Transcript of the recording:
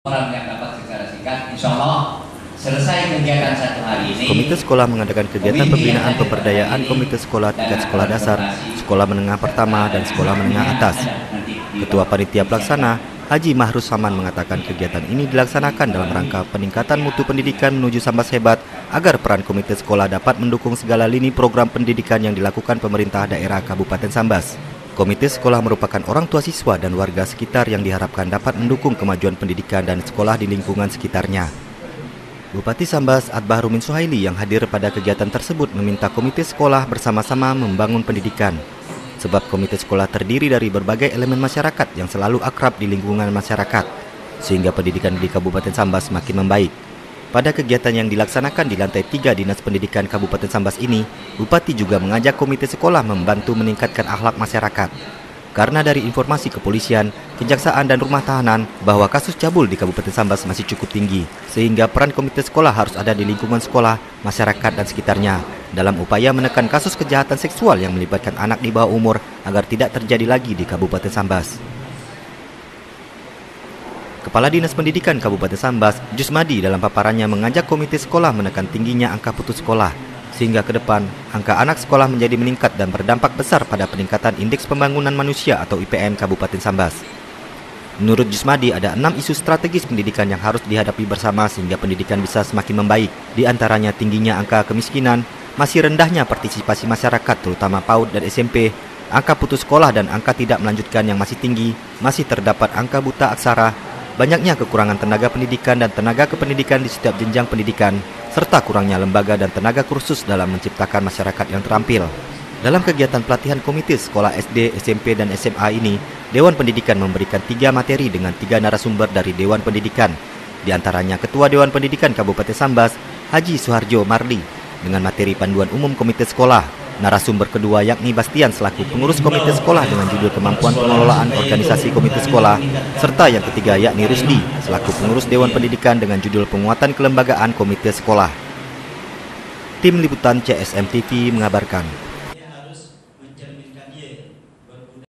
Orang yang dapat secara singkat, insya Allah selesai kegiatan satu hari ini. Komite sekolah mengadakan kegiatan pembinaan pemberdayaan komite sekolah tingkat sekolah dasar, sekolah menengah pertama, dan sekolah menengah atas. Ketua Panitia Pelaksana, Haji Mahrus Saman mengatakan kegiatan ini dilaksanakan dalam rangka peningkatan mutu pendidikan menuju Sambas hebat agar peran komite sekolah dapat mendukung segala lini program pendidikan yang dilakukan pemerintah daerah Kabupaten Sambas. Komite sekolah merupakan orang tua siswa dan warga sekitar yang diharapkan dapat mendukung kemajuan pendidikan dan sekolah di lingkungan sekitarnya. Bupati Sambas Adbaharumin Suhaili yang hadir pada kegiatan tersebut meminta komite sekolah bersama-sama membangun pendidikan. Sebab komite sekolah terdiri dari berbagai elemen masyarakat yang selalu akrab di lingkungan masyarakat, sehingga pendidikan di Kabupaten Sambas makin membaik. Pada kegiatan yang dilaksanakan di lantai 3 Dinas Pendidikan Kabupaten Sambas ini, Bupati juga mengajak komite sekolah membantu meningkatkan akhlak masyarakat. Karena dari informasi kepolisian, kejaksaan dan rumah tahanan bahwa kasus cabul di Kabupaten Sambas masih cukup tinggi, sehingga peran komite sekolah harus ada di lingkungan sekolah, masyarakat dan sekitarnya, dalam upaya menekan kasus kejahatan seksual yang melibatkan anak di bawah umur agar tidak terjadi lagi di Kabupaten Sambas. Kepala Dinas Pendidikan Kabupaten Sambas, Jusmadi dalam paparannya mengajak komite sekolah menekan tingginya angka putus sekolah, sehingga ke depan angka anak sekolah menjadi meningkat dan berdampak besar pada peningkatan Indeks Pembangunan Manusia atau IPM Kabupaten Sambas. Menurut Jusmadi, ada 6 isu strategis pendidikan yang harus dihadapi bersama sehingga pendidikan bisa semakin membaik, di antaranya tingginya angka kemiskinan, masih rendahnya partisipasi masyarakat terutama PAUD dan SMP, angka putus sekolah dan angka tidak melanjutkan yang masih tinggi, masih terdapat angka buta aksara, banyaknya kekurangan tenaga pendidikan dan tenaga kependidikan di setiap jenjang pendidikan, serta kurangnya lembaga dan tenaga kursus dalam menciptakan masyarakat yang terampil. Dalam kegiatan pelatihan komite sekolah SD, SMP, dan SMA ini, Dewan Pendidikan memberikan 3 materi dengan 3 narasumber dari Dewan Pendidikan, di antaranya Ketua Dewan Pendidikan Kabupaten Sambas, Haji Suharjo Marli, dengan materi panduan umum komite sekolah. Narasumber kedua yakni Bastian selaku pengurus komite sekolah dengan judul kemampuan pengelolaan organisasi komite sekolah, serta yang ketiga yakni Rusdi selaku pengurus Dewan Pendidikan dengan judul penguatan kelembagaan komite sekolah. Tim Liputan CSM TV mengabarkan.